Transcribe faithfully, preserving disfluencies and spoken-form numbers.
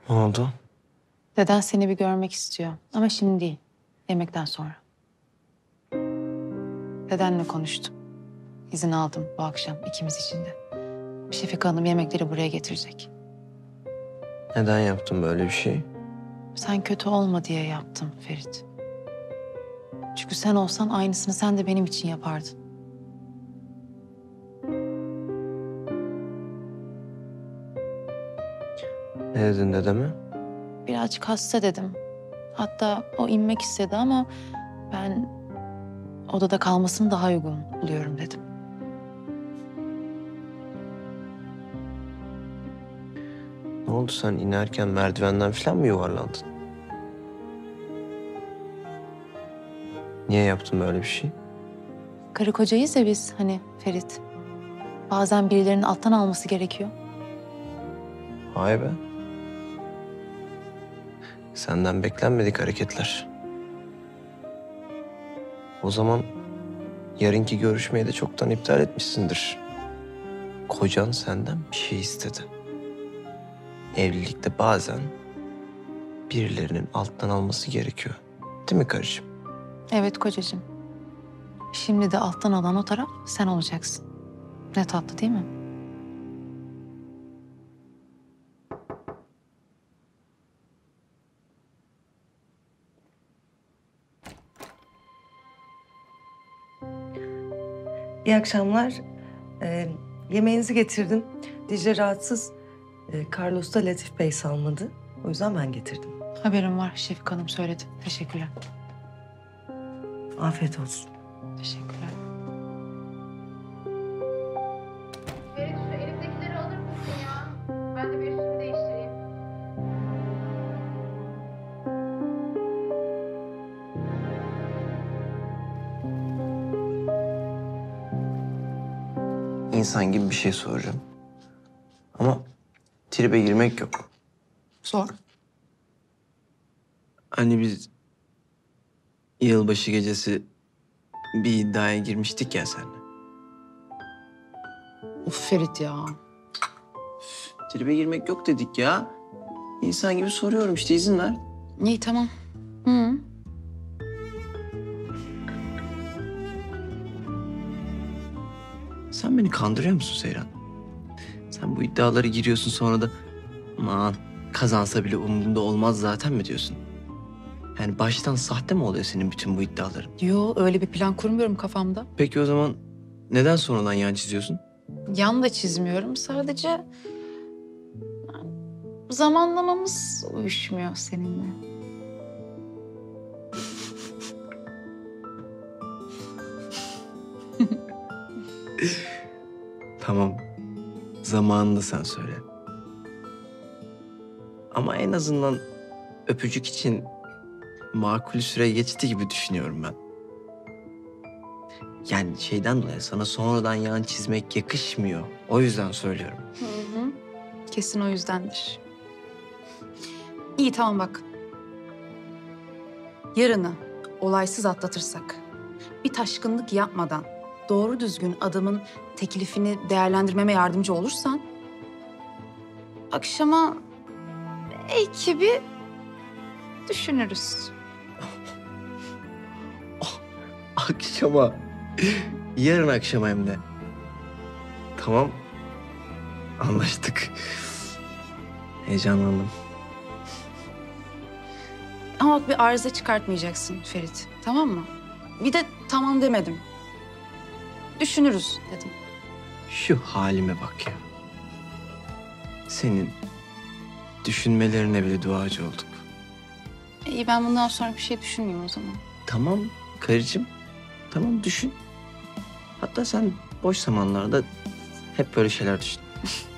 Ne oldu? Deden seni bir görmek istiyor ama şimdi değil, yemekten sonra. Dedenle konuştum. İzin aldım bu akşam ikimiz için de. Şefika Hanım yemekleri buraya getirecek. Neden yaptın böyle bir şey? Sen kötü olma diye yaptım Ferit. Çünkü sen olsan aynısını sen de benim için yapardın. Ne dedin dedeme? Birazcık hasta dedim. Hatta o inmek istedi ama ben odada kalmasını daha uygun buluyorum dedim. Ne oldu, sen inerken merdivenden falan mı yuvarlandın? Niye yaptın böyle bir şey? Karı kocayız ya biz hani Ferit. Bazen birilerinin alttan alması gerekiyor. Vay be. Senden beklenmedik hareketler. O zaman yarınki görüşmeyi de çoktan iptal etmişsindir. Kocan senden bir şey istedi. Evlilikte bazen birilerinin alttan alması gerekiyor. Değil mi karıcığım? Evet kocacığım. Şimdi de alttan alan o taraf sen olacaksın. Ne tatlı değil mi? İyi akşamlar. Ee, yemeğinizi getirdim. Dicle rahatsız. Ee, Carlos da Latif Bey salmadı. O yüzden ben getirdim. Haberim var, Şefik Hanım söyledi. Teşekkürler. Afiyet olsun. Teşekkürler. Ferit, şu elimdekileri alır mısın ya? Ben de bir üstümü değiştireyim. İnsan gibi bir şey soracağım. Ama tribe girmek yok. Sor. Hani biz yılbaşı gecesi bir iddiaya girmiştik ya seninle. Of Ferit ya. Tribe girmek yok dedik ya. İnsan gibi soruyorum işte, izin ver. İyi tamam. Hı. Sen beni kandırıyor musun Seyran? Sen bu iddiaları giriyorsun, sonra da aman kazansa bile umurumda olmaz zaten mi diyorsun? Yani baştan sahte mi oluyor senin bütün bu iddiaların? Yo öyle bir plan kurmuyorum kafamda. Peki o zaman neden sonradan yan çiziyorsun? Yan da çizmiyorum. Sadece zamanlamamız uyuşmuyor seninle. Tamam. Zamanında sen söyle. Ama en azından öpücük için makul süre geçti gibi düşünüyorum ben. Yani şeyden dolayı sana sonradan yan çizmek yakışmıyor. O yüzden söylüyorum. Hı hı. Kesin o yüzdendir. İyi tamam bak. Yarını olaysız atlatırsak, bir taşkınlık yapmadan doğru düzgün adamın teklifini değerlendirmeme yardımcı olursan, akşama belki bir düşünürüz. Akşama. Yarın akşama hem de. Tamam. Anlaştık. Heyecanlandım. Ama bak bir arıza çıkartmayacaksın Ferit, tamam mı? Bir de tamam demedim. Düşünürüz dedim. Şu halime bak ya. Senin düşünmelerine bile duacı olduk. İyi ben bundan sonra bir şey düşünmeyeyim o zaman. Tamam karıcığım. Tamam, düşün. Hatta sen boş zamanlarda hep böyle şeyler düşün.